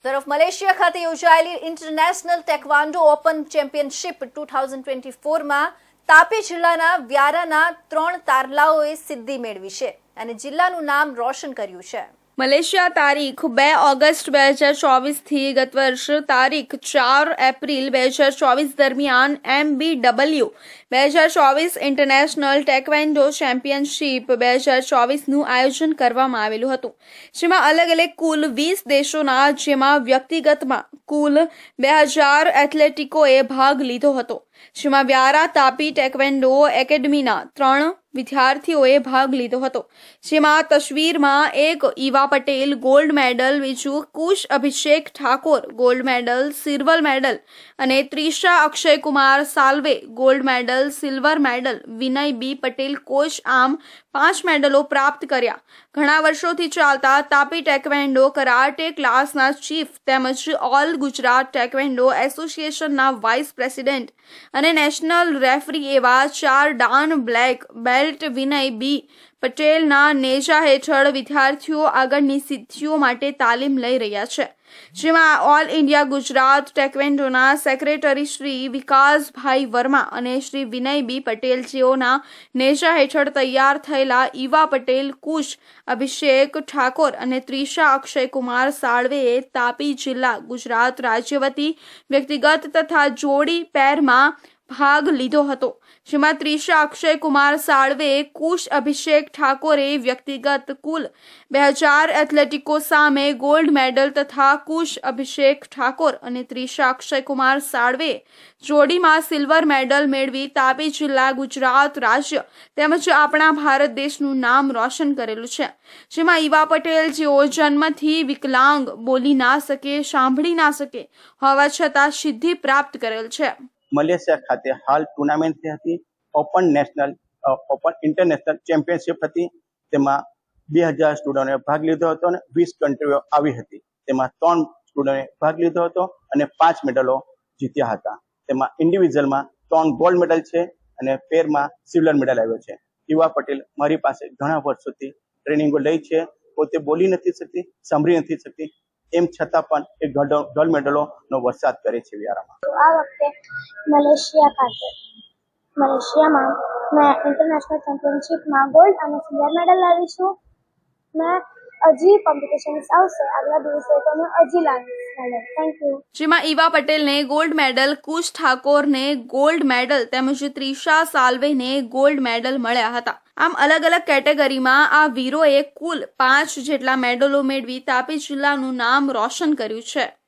તરફ મલેશિયા ખાતે યોજાયેલી ઇન્ટરનેશનલ ટેકવાન્ડો ઓપન ચેમ્પિયનશિપ 2024માં તાપી જિલ્લાના વ્યારાના 3 તારલાઓએ સિદ્ધિ મેળવી છે અને જિલ્લાનું નામ રોશન કર્યું છે। મલેશિયા તારીખ 2 ઓગસ્ટ 2024 થી ગત વર્ષ તારીખ 4 એપ્રિલ 2024 દરમિયાન MBW 2024 ઇન્ટરનેશનલ ટેકવાન્ડો ચેમ્પિયનશિપ 2024નું આયોજન કરવામાં આવેલું હતું, જેમાં અલગ કુલ 20 દેશોના જેમાં વ્યક્તિગતમાં કુલ 2000 એથ્લેટિકોએ ભાગ લીધો હતો, જેમાં વ્યારા તાપી ટેકવાન્ડો એકેડમીના 3 વિદ્યાર્થીઓએ ભાગ લીધો હતો, જેમાં તસવીરમાં એક ઈવા પટેલ ગોલ્ડ મેડલ, બીજું Kush Abhishek Thakor gold medal, silver medal અને Trisha Akshay Kumar Salve gold medal, silver medal, Vinay B Patel coach આમ 5 મેડલો પ્રાપ્ત કર્યા। ઘણા વર્ષોથી ચાલતા તાપી ટેકવાન્ડો કરાટે ક્લાસના ચીફ તેમજ ઓલ ગુજરાત ટેકવાન્ડો એસોસિએશનના વાઇસ પ્રેસિડેન્ટ અને નેશનલ રેફરી એવા 4 ડાન બ્લેક બેલ્ટ વિનય બી પટેલના નેજા હેઠળ વિદ્યાર્થીઓ આગળની સિદ્ધિઓ માટે તાલીમ લઈ રહ્યા છે, જેમાં ઓલ ઇન્ડિયા ગુજરાત ટેકવાન્ડોના સેક્રેટરી શ્રી વિકાસભાઈ વર્મા અને શ્રી વિનય બી પટેલ જેઓના નેજા હેઠળ તૈયાર થયેલા ઈવા પટેલ, કુશ અભિષેક ઠાકોર અને ત્રિષા અક્ષય કુમાર સાળવેએ તાપી જિલ્લા ગુજરાત રાજ્ય વતી વ્યક્તિગત તથા જોડી પેરમાં ભાગ લીધો હતો, જેમાં ત્રિષા અક્ષય કુમાર સાળવે, કુશ અભિષેક ઠાકોરે વ્યક્તિગત કુલ 2000 એથ્લેટિકો સામે ગોલ્ડ મેડલ તથા કુશ અભિષેક ઠાકોર અને ત્રિષા અક્ષય કુમાર સાળવે જોડીમાં સિલ્વર મેડલ મેળવી તાપી જિલ્લા ગુજરાત રાજ્ય તેમજ આપણા ભારત દેશનું નામ રોશન કરેલું છે, જેમાં ઈવા પટેલ જેઓ જન્મથી વિકલાંગ, બોલી ના શકે, સાંભળી ના શકે હોવા છતાં સિદ્ધિ પ્રાપ્ત કરેલ છે। મલેશિયા ખાતે હાલ ટુર્નામેન્ટ થઈ હતી। ઓપન ઇન્ટરનેશનલ ચેમ્પિયનશિપ હતી, તેમાં 2000 સ્ટુડન્ટોએ ભાગ લીધો હતો અને 20 કન્ટ્રીઓ આવી હતી, તેમાં 3 સ્ટુડન્ટોએ ભાગ લીધો હતો અને 5 મેડલો જીત્યા હતા। તેમાં ઇન્ડિવિજ્યુઅલમાં 3 ગોલ્ડ મેડલ છે અને પેરમાં સિલ્વર મેડલ આવ્યો છે। ઈવા પટેલ મારી પાસે ઘણા વર્ષોથી ટ્રેનિંગો લઈ છે, પોતે બોલી નથી શકતી, સાંભળી નથી શકતી, એમ છતાં પણ એ ગોલ્ડ મેડલોનો વરસાદ કરે છે વ્યારામાં। આ વખતે મલેશિયામાં મેં ઇન્ટરનેશનલ ચેમ્પિયનશિપમાં ગોલ્ડ અને સિલ્વર મેડલ લાવી છું। મેં હજી કોમ્પિટિશન્સ આવશે આગલા દિવસે તો મેં હજી લાવીશ મેડલ। Thank you. જેમાં ઈવા પટેલને ગોલ્ડ મેડલ, કુશ ઠાકોરને ગોલ્ડ મેડલ તેમજ ત્રિષા સાલ્વેને ગોલ્ડ મેડલ મળ્યા હતા। આમ અલગ કેટેગરીમાં આ વીરોએ કુલ 5 જેટલા મેડલો મેળવી તાપી જિલ્લાનું નામ રોશન કર્યું છે।